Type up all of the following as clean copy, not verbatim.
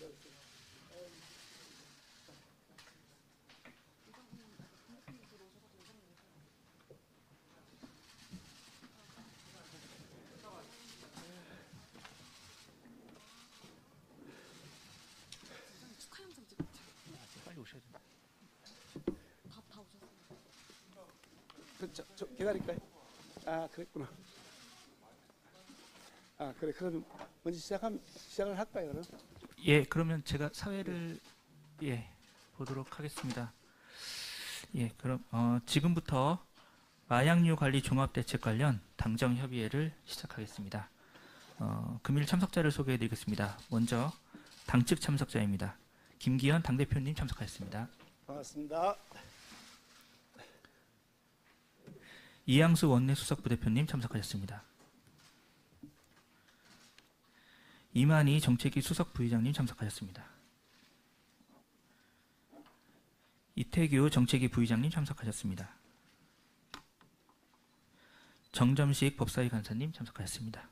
빨리 오셔야 돼요. 다 오셨어요. 저 기다릴까요? 아, 그랬구나. 아, 그래. 그럼 먼저 시작을 할까요, 그럼? 예, 그러면 제가 사회를 보도록 하겠습니다. 예, 그럼 지금부터 마약류 관리 종합대책 관련 당정 협의회를 시작하겠습니다. 금일 참석자를 소개해드리겠습니다. 먼저 당측 참석자입니다. 김기현 당대표님 참석하였습니다. 반갑습니다. 이양수 원내수석부대표님 참석하셨습니다. 이만희 정책위 수석부의장님 참석하셨습니다. 이태규 정책위 부의장님 참석하셨습니다. 정점식 법사위 간사님 참석하셨습니다.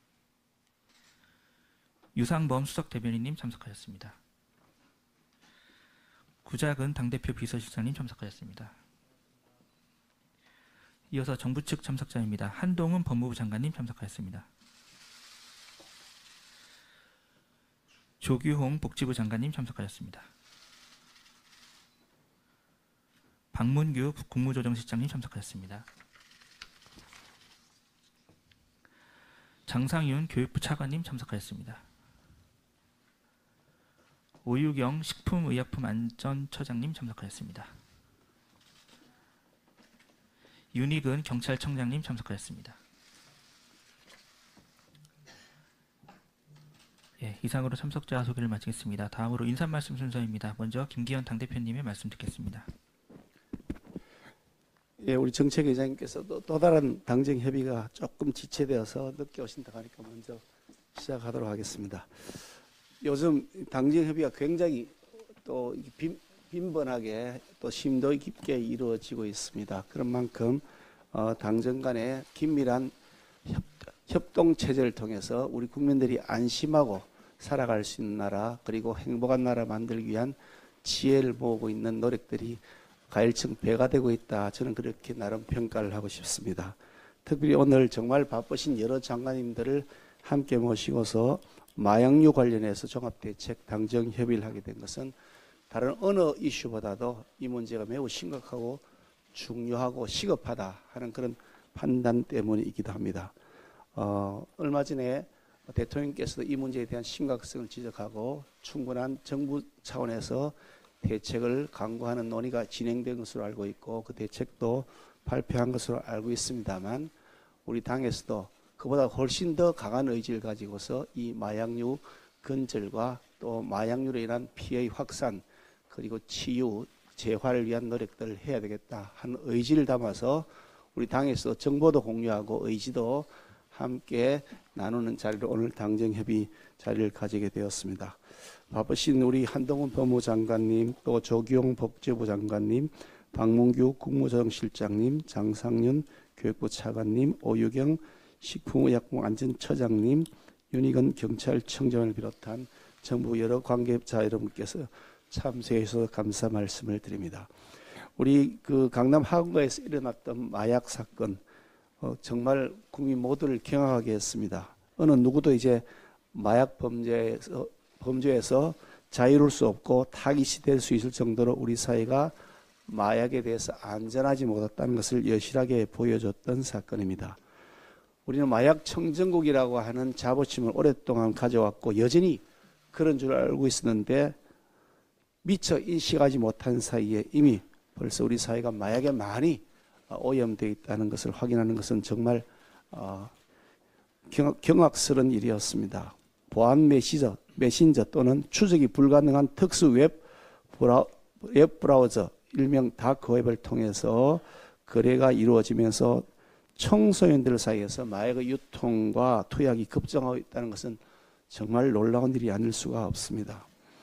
유상범 수석대변인님 참석하셨습니다. 구작은 당대표 비서실장님 참석하셨습니다. 이어서 정부 측 참석자입니다. 한동훈 법무부 장관님 참석하였습니다. 조규홍 복지부 장관님 참석하였습니다. 박문규 국무조정실장님 참석하였습니다. 장상윤 교육부 차관님 참석하였습니다. 오유경 식품의약품안전처장님 참석하였습니다. 윤희근 경찰청장님 참석하였습니다. 예, 이상으로 참석자 소개를 마치겠습니다. 다음으로 인사말씀 순서입니다. 먼저 김기현 당대표님의 말씀 듣겠습니다. 예, 우리 정책위원장님께서도 또 다른 당정 협의가 조금 지체되어서 늦게 오신다고 하니까 먼저 시작하도록 하겠습니다. 요즘 당정 협의가 굉장히 또 빈번하게 또 심도 깊게 이루어지고 있습니다. 그런 만큼 당정 간의 긴밀한 협동 체제를 통해서 우리 국민들이 안심하고 살아갈 수 있는 나라, 그리고 행복한 나라 만들기 위한 지혜를 모으고 있는 노력들이 가일층 배가 되고 있다. 저는 그렇게 나름 평가를 하고 싶습니다. 특별히 오늘 정말 바쁘신 여러 장관님들을 함께 모시고서 마약류 관련해서 종합대책 당정 협의를 하게 된 것은 다른 어느 이슈보다도 이 문제가 매우 심각하고 중요하고 시급하다 하는 그런 판단 때문이기도 합니다. 얼마 전에 대통령께서도 이 문제에 대한 심각성을 지적하고 충분한 정부 차원에서 대책을 강구하는 논의가 진행된 것으로 알고 있고 그 대책도 발표한 것으로 알고 있습니다만 우리 당에서도 그보다 훨씬 더 강한 의지를 가지고서 이 마약류 근절과 또 마약류로 인한 피해의 확산 그리고 치유, 재활을 위한 노력들을 해야 되겠다 하는 의지를 담아서 우리 당에서 정보도 공유하고 의지도 함께 나누는 자리로 오늘 당정협의 자리를 가지게 되었습니다. 바쁘신 우리 한동훈 법무부 장관님, 또 조규홍 복지부 장관님, 박문규 국무조정실장님, 장상윤 교육부 차관님, 오유경 식품의약품안전처장님, 윤희근 경찰청장을 비롯한 정부 여러 관계자 여러분께서 참석해 주셔서 감사 말씀을 드립니다. 우리 그 강남 하구가에서 일어났던 마약 사건 정말 국민 모두를 경악하게 했습니다. 어느 누구도 이제 마약 범죄에서 자유로울 수 없고 타깃이 될 수 있을 정도로 우리 사회가 마약에 대해서 안전하지 못했다는 것을 여실하게 보여줬던 사건입니다. 우리는 마약 청정국이라고 하는 자부심을 오랫동안 가져왔고 여전히 그런 줄 알고 있었는데 미처 인식하지 못한 사이에 이미 벌써 우리 사회가 마약에 많이 오염되어 있다는 것을 확인하는 것은 정말 경악스러운 일이었습니다. 보안 메신저 또는 추적이 불가능한 특수 웹 브라우저 일명 다크웹을 통해서 거래가 이루어지면서 청소년들 사이에서 마약의 유통과 투약이 급증하고 있다는 것은 정말 놀라운 일이 아닐 수가 없습니다.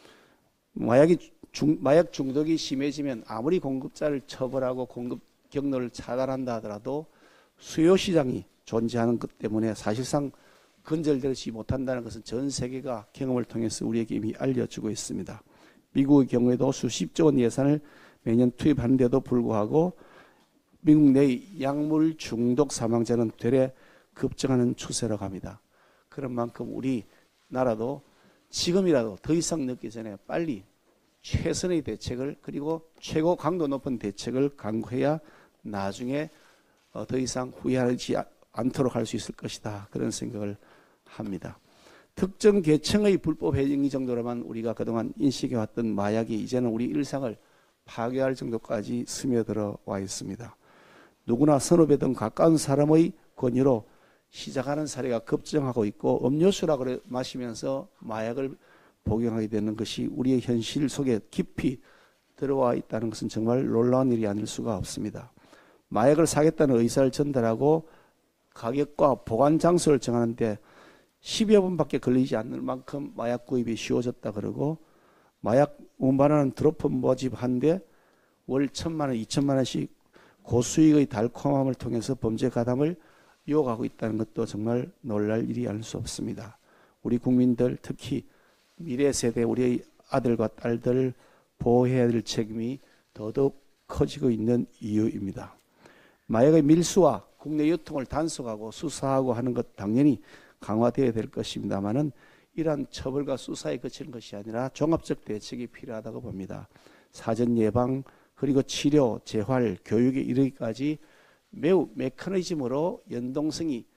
마약 중독이 심해지면 아무리 공급자를 처벌하고 공급 경로를 차단한다 하더라도 수요 시장이 존재하는 것 때문에 사실상 근절되지 못한다는 것은 전 세계가 경험을 통해서 우리에게 이미 알려주고 있습니다. 미국의 경우에도 수십조 원 예산을 매년 투입하는데도 불구하고 미국 내의 약물 중독 사망자는 되레 급증하는 추세라고 합니다. 그런 만큼 우리나라도 지금이라도 더 이상 늦기 전에 빨리 최선의 대책을 그리고 최고 강도 높은 대책을 강구해야 나중에 더 이상 후회하지 않도록 할 수 있을 것이다. 그런 생각을 합니다. 특정 계층의 불법 행위 정도로만 우리가 그동안 인식해왔던 마약이 이제는 우리 일상을 파괴할 정도까지 스며들어 와 있습니다. 누구나 선후배 등 가까운 사람의 권유로 시작하는 사례가 급증하고 있고 음료수라고 마시면서 마약을 복용하게 되는 것이 우리의 현실 속에 깊이 들어와 있다는 것은 정말 놀라운 일이 아닐 수가 없습니다. 마약을 사겠다는 의사를 전달하고 가격과 보관 장소를 정하는데 10여 분밖에 걸리지 않는 만큼 마약 구입이 쉬워졌다 그러고 마약 운반하는 드로퍼 모집 한데 월 1,000만 원, 2,000만 원씩 고수익의 달콤함을 통해서 범죄 가담을 이어가고 있다는 것도 정말 놀랄 일이 아닐 수 없습니다. 우리 국민들 특히 미래 세대 우리의 아들과 딸들을 보호해야 될 책임이 더더욱 커지고 있는 이유입니다. 마약의 밀수와 국내 유통을 단속하고 수사하고 하는 것 당연히 강화되어야 될 것입니다만은 이러한 처벌과 수사에 그치는 것이 아니라 종합적 대책이 필요하다고 봅니다. 사전 예방 그리고 치료, 재활, 교육에 이르기까지 매우 메커니즘으로 연동성이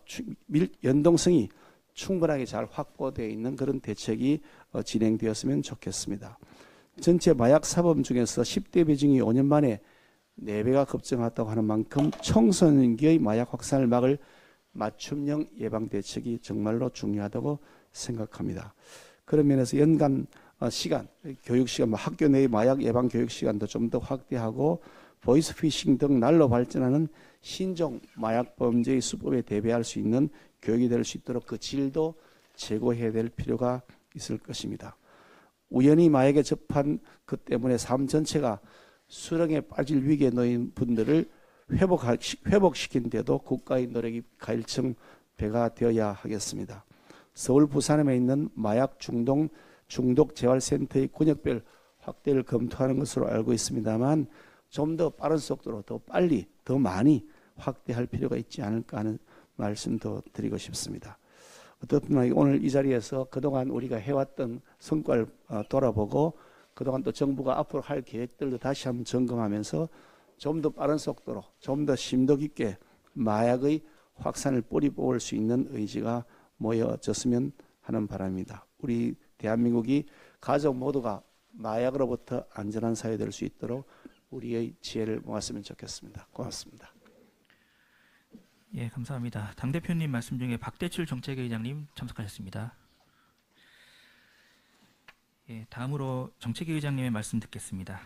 충분하게 잘 확보되어 있는 그런 대책이 진행되었으면 좋겠습니다. 전체 마약 사범 중에서 10대 비중이 5년 만에 4배가 급증했다고 하는 만큼 청소년기의 마약 확산을 막을 맞춤형 예방 대책이 정말로 중요하다고 생각합니다. 그런 면에서 연간 시간, 교육 시간, 학교 내의 마약 예방 교육 시간도 좀 더 확대하고 보이스피싱 등 날로 발전하는 신종 마약 범죄의 수법에 대비할 수 있는 교육이 될 수 있도록 그 질도 제고해야 될 필요가 있을 것입니다. 우연히 마약에 접한 것 때문에 삶 전체가 수렁에 빠질 위기에 놓인 분들을 회복시키는 데도 국가의 노력이 가일층 배가 되어야 하겠습니다. 서울 부산에 있는 마약 중독 재활센터의 군역별 확대를 검토하는 것으로 알고 있습니다만 좀 더 빠른 속도로 더 빨리 더 많이 확대할 필요가 있지 않을까 하는 말씀도 드리고 싶습니다. 어떻든 오늘 이 자리에서 그동안 우리가 해왔던 성과를 돌아보고 그동안 또 정부가 앞으로 할 계획들도 다시 한번 점검하면서 좀 더 빠른 속도로 좀 더 심도 깊게 마약의 확산을 뿌리 뽑을 수 있는 의지가 모여졌으면 하는 바람입니다. 우리 대한민국이 가족 모두가 마약으로부터 안전한 사회 될 수 있도록 우리의 지혜를 모았으면 좋겠습니다. 고맙습니다. 예, 감사합니다. 당대표님 말씀 중에 박대출 정책회의장님 참석하셨습니다. 예, 다음으로 정책회의장님의 말씀 듣겠습니다.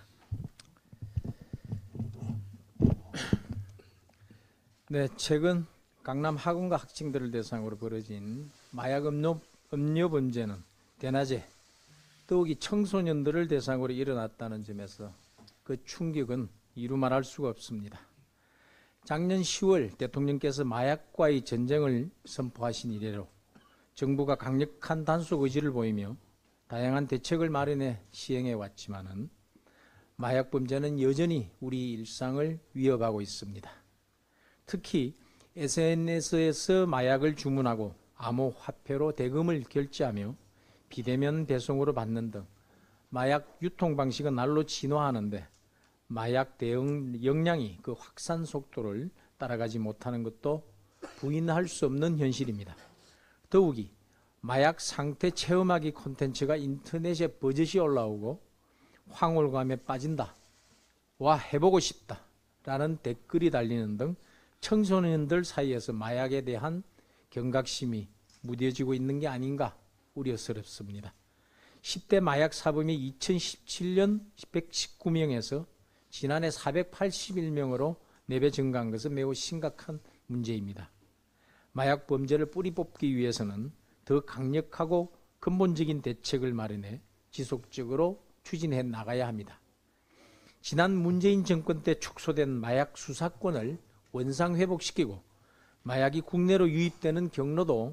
네, 최근 강남 학원과 학생들을 대상으로 벌어진 마약 음료 범죄는 대낮에 더욱이 청소년들을 대상으로 일어났다는 점에서 그 충격은 이루 말할 수가 없습니다. 작년 10월 대통령께서 마약과의 전쟁을 선포하신 이래로 정부가 강력한 단속 의지를 보이며 다양한 대책을 마련해 시행해 왔지만은 마약 범죄는 여전히 우리 일상을 위협하고 있습니다. 특히 SNS에서 마약을 주문하고 암호화폐로 대금을 결제하며 비대면 배송으로 받는 등 마약 유통 방식은 날로 진화하는데 마약 대응 역량이 그 확산 속도를 따라가지 못하는 것도 부인할 수 없는 현실입니다. 더욱이 마약 상태 체험하기 콘텐츠가 인터넷에 버젓이 올라오고 황홀감에 빠진다, 와 해보고 싶다 라는 댓글이 달리는 등 청소년들 사이에서 마약에 대한 경각심이 무뎌지고 있는 게 아닌가 우려스럽습니다. 10대 마약 사범이 2017년 119명에서 지난해 481명으로 4배 증가한 것은 매우 심각한 문제입니다. 마약 범죄를 뿌리 뽑기 위해서는 더 강력하고 근본적인 대책을 마련해 지속적으로 추진해 나가야 합니다. 지난 문재인 정권 때 축소된 마약 수사권을 원상 회복시키고 마약이 국내로 유입되는 경로도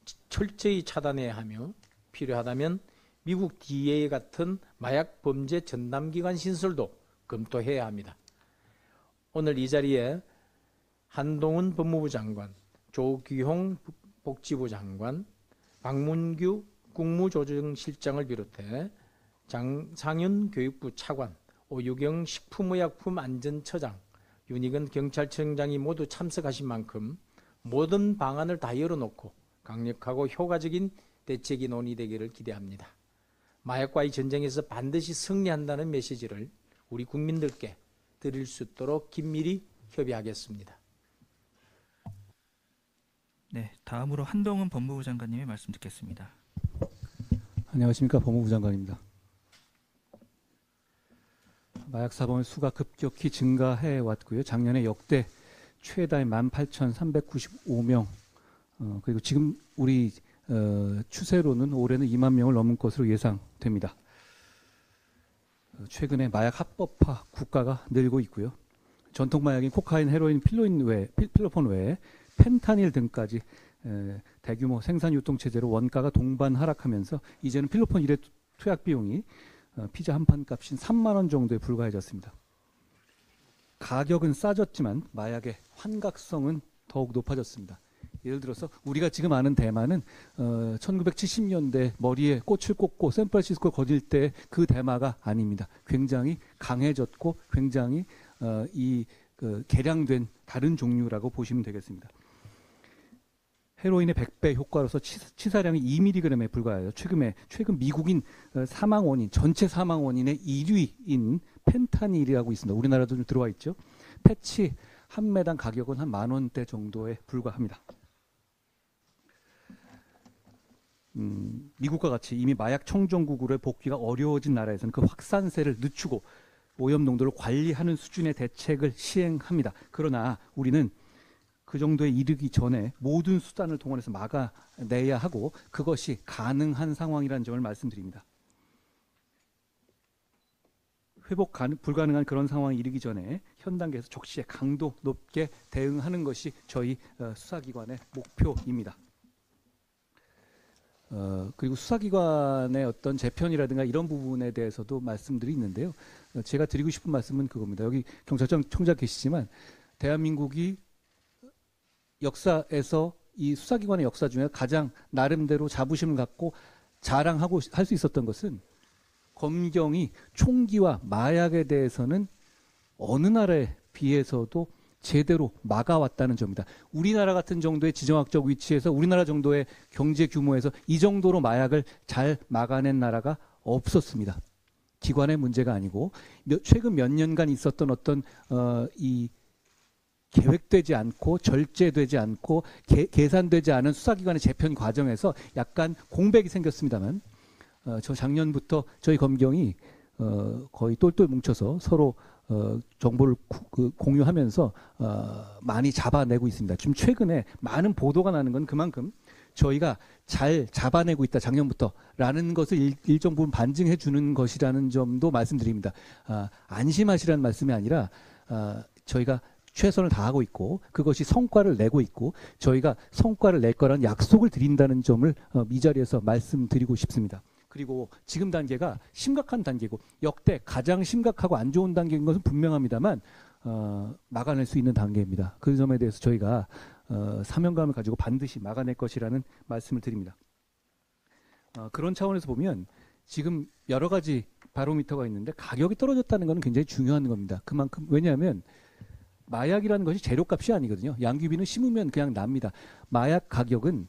철저히 차단해야 하며 필요하다면 미국 DEA 같은 마약 범죄 전담기관 신설도 검토해야 합니다. 오늘 이 자리에 한동훈 법무부 장관, 조규홍 복지부 장관, 박문규 국무조정실장을 비롯해 장상윤 교육부 차관, 오유경 식품의약품안전처장, 윤희근 경찰청장이 모두 참석하신 만큼 모든 방안을 다 열어놓고 강력하고 효과적인 대책이 논의되기를 기대합니다. 마약과의 전쟁에서 반드시 승리한다는 메시지를 우리 국민들께 드릴 수 있도록 긴밀히 협의하겠습니다. 네, 다음으로 한동훈 법무부 장관님의 말씀 듣겠습니다. 안녕하십니까, 법무부 장관입니다. 마약 사범의 수가 급격히 증가해 왔고요. 작년에 역대 최다의 18,395명, 그리고 지금 우리 추세로는 올해는 2만 명을 넘은 것으로 예상됩니다. 최근에 마약 합법화 국가가 늘고 있고요. 전통 마약인 코카인, 헤로인, 필로폰 외에 펜타닐 등까지 대규모 생산 유통 체제로 원가가 동반 하락하면서 이제는 필로폰 1회 투약 비용이 피자 한 판 값인 3만 원 정도에 불과해졌습니다. 가격은 싸졌지만 마약의 환각성은 더욱 높아졌습니다. 예를 들어서 우리가 지금 아는 대마는 1970년대 머리에 꽃을 꽂고 샌프란시스코 거닐 때 그 대마가 아닙니다. 굉장히 강해졌고 굉장히 개량된 다른 종류라고 보시면 되겠습니다. 헤로인의 100배 효과로서 치사량이 2mg에 불과해요. 최근 미국인 사망 원인, 전체 사망 원인의 1위인 펜타닐이라고 있습니다. 우리나라도 좀 들어와 있죠. 패치 한 매당 가격은 한 10,000원대 정도에 불과합니다. 미국과 같이 이미 마약 청정국으로의 복귀가 어려워진 나라에서는 그 확산세를 늦추고 오염 농도를 관리하는 수준의 대책을 시행합니다. 그러나 우리는 그 정도에 이르기 전에 모든 수단을 동원해서 막아내야 하고 그것이 가능한 상황이라는 점을 말씀드립니다. 회복 불가능한 그런 상황이 이르기 전에 현 단계에서 적시에 강도 높게 대응하는 것이 저희 수사기관의 목표입니다. 그리고 수사기관의 어떤 재편이라든가 이런 부분에 대해서도 말씀들이 있는데요. 제가 드리고 싶은 말씀은 그겁니다. 여기 경찰청 총장 계시지만 대한민국이 역사에서 이 수사기관의 역사 중에 가장 나름대로 자부심을 갖고 자랑하고 할 수 있었던 것은 검경이 총기와 마약에 대해서는 어느 나라에 비해서도 제대로 막아왔다는 점입니다. 우리나라 같은 정도의 지정학적 위치에서 우리나라 정도의 경제 규모에서 이 정도로 마약을 잘 막아낸 나라가 없었습니다. 기관의 문제가 아니고 최근 몇 년간 있었던 어떤 이 계획되지 않고 절제되지 않고 계산되지 않은 수사기관의 재편 과정에서 약간 공백이 생겼습니다만 저 작년부터 저희 검경이 거의 똘똘 뭉쳐서 서로 정보를 공유하면서 많이 잡아내고 있습니다. 지금 최근에 많은 보도가 나는 건 그만큼 저희가 잘 잡아내고 있다 작년부터라는 것을 일정 부분 반증해 주는 것이라는 점도 말씀드립니다. 안심하시라는 말씀이 아니라 저희가 최선을 다하고 있고 그것이 성과를 내고 있고 저희가 성과를 낼 거라는 약속을 드린다는 점을 이 자리에서 말씀드리고 싶습니다. 그리고 지금 단계가 심각한 단계고 역대 가장 심각하고 안 좋은 단계인 것은 분명합니다만 막아낼 수 있는 단계입니다. 그 점에 대해서 저희가 사명감을 가지고 반드시 막아낼 것이라는 말씀을 드립니다. 그런 차원에서 보면 지금 여러 가지 바로미터가 있는데 가격이 떨어졌다는 것은 굉장히 중요한 겁니다. 그만큼 왜냐하면 마약이라는 것이 재료값이 아니거든요. 양귀비는 심으면 그냥 납니다. 마약 가격은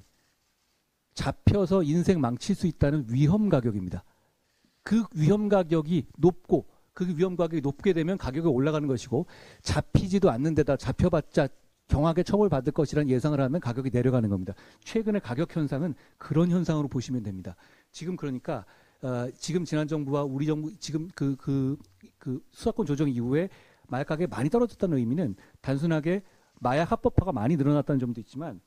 잡혀서 인생 망칠 수 있다는 위험 가격입니다. 그 위험 가격이 높고 그 위험 가격이 높게 되면 가격이 올라가는 것이고 잡히지도 않는 데다 잡혀봤자 경하게 처벌받을 것이라는 예상을 하면 가격이 내려가는 겁니다. 최근의 가격 현상은 그런 현상으로 보시면 됩니다. 지금 그러니까 지금 지난 정부와 우리 정부 지금 그 수사권 조정 이후에 마약 가격이 많이 떨어졌다는 의미는 단순하게 마약 합법화가 많이 늘어났다는 점도 있지만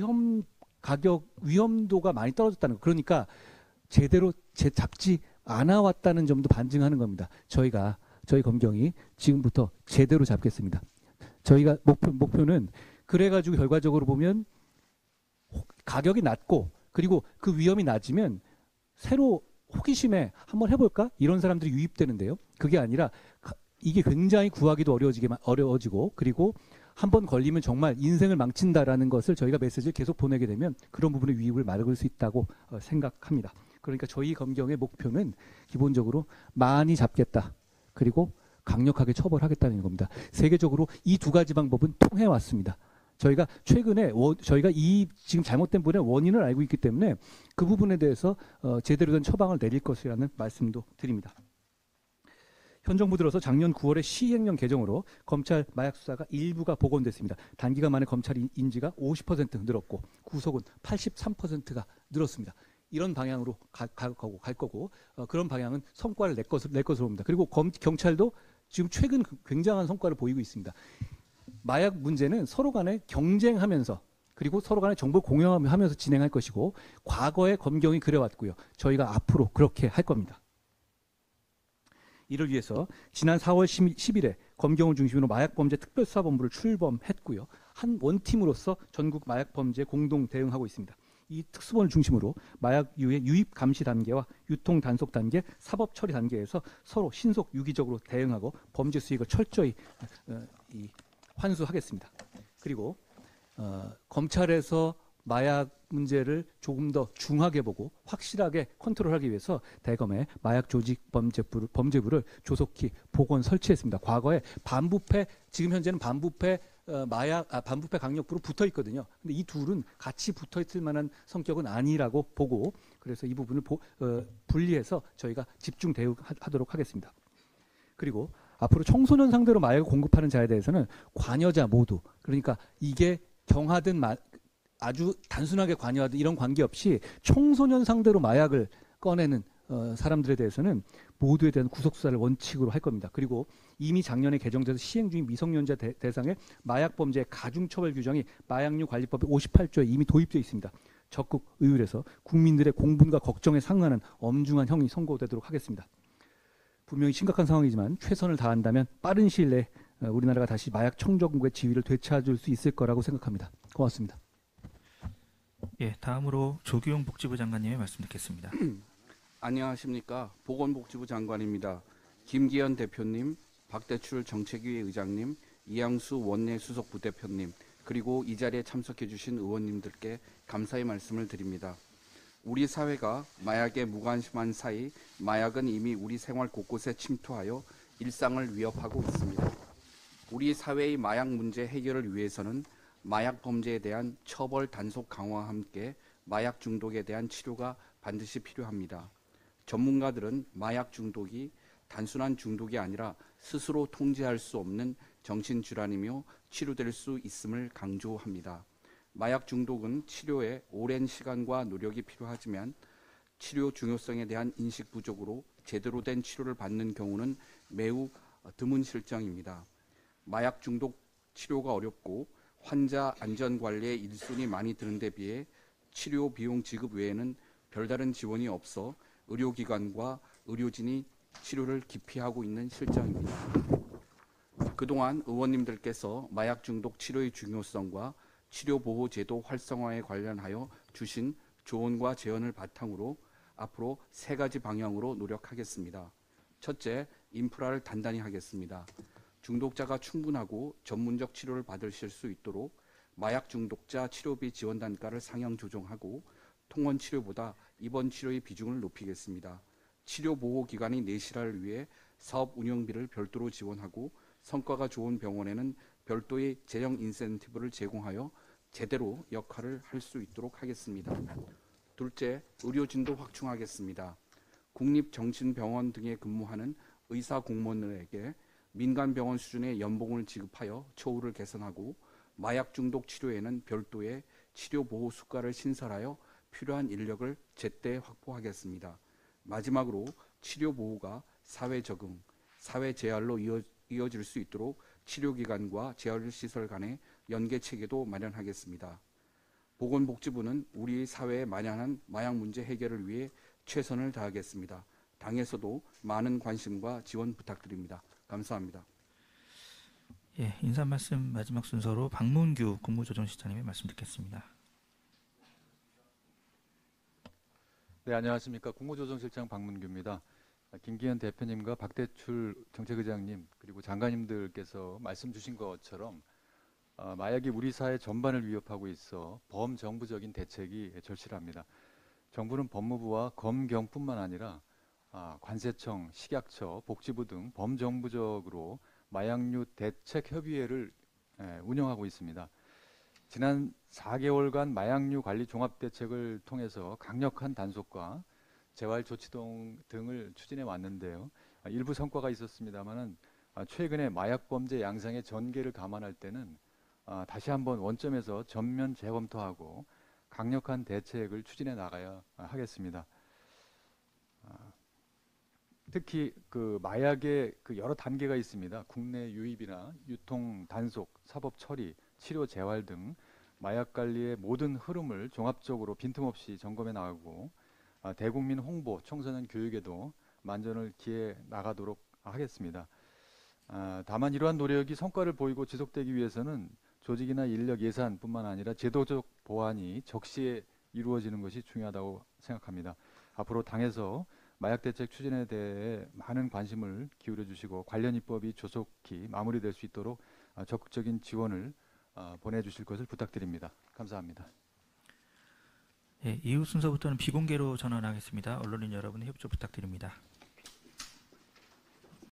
위험도가 많이 떨어졌다는 거. 그러니까 제대로 잡지 않아 왔다는 점도 반증하는 겁니다. 저희 검경이 지금부터 제대로 잡겠습니다. 저희가 목표는 그래가지고 결과적으로 보면 가격이 낮고 그리고 그 위험이 낮으면 새로 호기심에 한번 해볼까? 이런 사람들이 유입되는데요. 그게 아니라 이게 굉장히 구하기도 어려워지고 그리고 한번 걸리면 정말 인생을 망친다라는 것을 저희가 메시지를 계속 보내게 되면 그런 부분의 위협을 막을 수 있다고 생각합니다. 그러니까 저희 검경의 목표는 기본적으로 많이 잡겠다. 그리고 강력하게 처벌하겠다는 겁니다. 세계적으로 이 두 가지 방법은 통해 왔습니다. 저희가 최근에 저희가 이 지금 잘못된 부분의 원인을 알고 있기 때문에 그 부분에 대해서 제대로 된 처방을 내릴 것이라는 말씀도 드립니다. 현 정부 들어서 작년 9월에 시행령 개정으로 검찰 마약 수사가 일부가 복원됐습니다. 단기간 만에 검찰 인지가 50% 늘었고 구속은 83%가 늘었습니다. 이런 방향으로 갈 거고 그런 방향은 성과를 낼 것으로 봅니다. 그리고 경찰도 지금 최근 굉장한 성과를 보이고 있습니다. 마약 문제는 서로 간에 경쟁하면서 그리고 서로 간에 정보 공유하면서 진행할 것이고 과거에 검경이 그래왔고요. 저희가 앞으로 그렇게 할 겁니다. 이를 위해서 지난 4월 10일에 검경을 중심으로 마약범죄 특별수사본부를 출범했고요. 한 원팀으로서 전국 마약범죄 공동 대응하고 있습니다. 이 특수본을 중심으로 마약류의 유입 감시 단계와 유통 단속 단계, 사법 처리 단계에서 서로 신속 유기적으로 대응하고 범죄 수익을 철저히 환수하겠습니다. 그리고 검찰에서 마약 문제를 조금 더 중하게 보고 확실하게 컨트롤하기 위해서 대검의 마약 조직 범죄부를 조속히 복원 설치했습니다. 과거에 반부패, 지금 현재는 반부패 반부패 강력부로 붙어 있거든요. 근데 이 둘은 같이 붙어 있을 만한 성격은 아니라고 보고 그래서 이 부분을 분리해서 저희가 집중 대응하도록 하겠습니다. 그리고 앞으로 청소년 상대로 마약을 공급하는 자에 대해서는 관여자 모두 그러니까 이게 경하든 아주 단순하게 관여하든 이런 관계없이 청소년 상대로 마약을 꺼내는 사람들에 대해서는 모두에 대한 구속수사를 원칙으로 할 겁니다. 그리고 이미 작년에 개정돼서 시행 중인 미성년자 대상의 마약범죄 가중처벌 규정이 마약류 관리법 58조에 이미 도입되어 있습니다. 적극 의율해서 국민들의 공분과 걱정에 상응하는 엄중한 형이 선고되도록 하겠습니다. 분명히 심각한 상황이지만 최선을 다한다면 빠른 시일 내에 우리나라가 다시 마약 청정국의 지위를 되찾을 수 있을 거라고 생각합니다. 고맙습니다. 예, 다음으로 조규용 복지부 장관님의 말씀 듣겠습니다. 안녕하십니까. 보건복지부 장관입니다. 김기현 대표님, 박대출 정책위 의장님, 이양수 원내 수석 부대표님, 그리고 이 자리에 참석해 주신 의원님들께 감사의 말씀을 드립니다. 우리 사회가 마약에 무관심한 사이 마약은 이미 우리 생활 곳곳에 침투하여 일상을 위협하고 있습니다. 우리 사회의 마약 문제 해결을 위해서는 마약 범죄에 대한 처벌 단속 강화와 함께 마약 중독에 대한 치료가 반드시 필요합니다. 전문가들은 마약 중독이 단순한 중독이 아니라 스스로 통제할 수 없는 정신질환이며 치료될 수 있음을 강조합니다. 마약 중독은 치료에 오랜 시간과 노력이 필요하지만 치료 중요성에 대한 인식 부족으로 제대로 된 치료를 받는 경우는 매우 드문 실정입니다. 마약 중독 치료가 어렵고 환자 안전관리에 일손이 많이 드는 데 비해 치료 비용 지급 외에는 별다른 지원이 없어 의료기관과 의료진이 치료를 기피하고 있는 실정입니다. 그동안 의원님들께서 마약 중독 치료의 중요성과 치료보호제도 활성화에 관련하여 주신 조언과 제언을 바탕으로 앞으로 3가지 방향으로 노력하겠습니다. 첫째, 인프라를 단단히 하겠습니다. 중독자가 충분하고 전문적 치료를 받으실 수 있도록 마약 중독자 치료비 지원 단가를 상향 조정하고 통원 치료보다 입원 치료의 비중을 높이겠습니다. 치료 보호 기관의 내실화를 위해 사업 운영비를 별도로 지원하고 성과가 좋은 병원에는 별도의 재정 인센티브를 제공하여 제대로 역할을 할 수 있도록 하겠습니다. 둘째, 의료진도 확충하겠습니다. 국립정신병원 등에 근무하는 의사 공무원들에게 민간병원 수준의 연봉을 지급하여 처우를 개선하고 마약 중독 치료에는 별도의 치료보호 수가를 신설하여 필요한 인력을 제때 확보하겠습니다. 마지막으로 치료보호가 사회 적응, 사회 재활로 이어질 수 있도록 치료기관과 재활시설 간의 연계체계도 마련하겠습니다. 보건복지부는 우리 사회에 만연한 마약 문제 해결을 위해 최선을 다하겠습니다. 당에서도 많은 관심과 지원 부탁드립니다. 감사합니다. 예, 인사 말씀 마지막 순서로 박문규 국무조정실장님의 말씀 듣겠습니다. 네, 안녕하십니까. 국무조정실장 박문규입니다. 김기현 대표님과 박대출 정책의장님 그리고 장관님들께서 말씀 주신 것처럼 마약이 우리 사회 전반을 위협하고 있어 범정부적인 대책이 절실합니다. 정부는 법무부와 검경뿐만 아니라 관세청, 식약처, 복지부 등 범정부적으로 마약류 대책협의회를 운영하고 있습니다. 지난 4개월간 마약류 관리 종합대책을 통해서 강력한 단속과 재활 조치 등을 추진해 왔는데요. 일부 성과가 있었습니다만은 최근에 마약 범죄 양상의 전개를 감안할 때는 다시 한번 원점에서 전면 재검토하고 강력한 대책을 추진해 나가야 하겠습니다. 특히 그 마약의 그 여러 단계가 있습니다. 국내 유입이나 유통, 단속, 사법 처리, 치료, 재활 등 마약 관리의 모든 흐름을 종합적으로 빈틈없이 점검해 나가고 대국민 홍보, 청소년 교육에도 만전을 기해 나가도록 하겠습니다. 다만 이러한 노력이 성과를 보이고 지속되기 위해서는 조직이나 인력 예산뿐만 아니라 제도적 보완이 적시에 이루어지는 것이 중요하다고 생각합니다. 앞으로 당에서 마약 대책 추진에 대해 많은 관심을 기울여 주시고 관련 입법이 조속히 마무리될 수 있도록 적극적인 지원을 보내주실 것을 부탁드립니다. 감사합니다. 예, 이후 순서부터는 비공개로 전환하겠습니다. 언론인 여러분의 협조 부탁드립니다.